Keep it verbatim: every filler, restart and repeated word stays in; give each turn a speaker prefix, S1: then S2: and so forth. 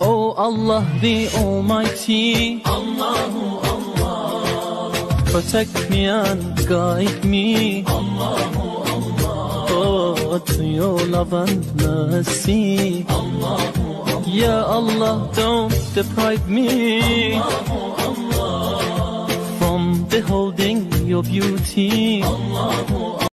S1: Oh Allah the Almighty,
S2: Allahu Allah,
S1: protect me and guide me,
S2: Allahu Allah,
S1: oh, to your love and mercy,
S2: Allahu Allah,
S1: Ya Allah, don't deprive me
S2: Allahu Allah,
S1: from beholding your beauty,
S2: Allahu Allah.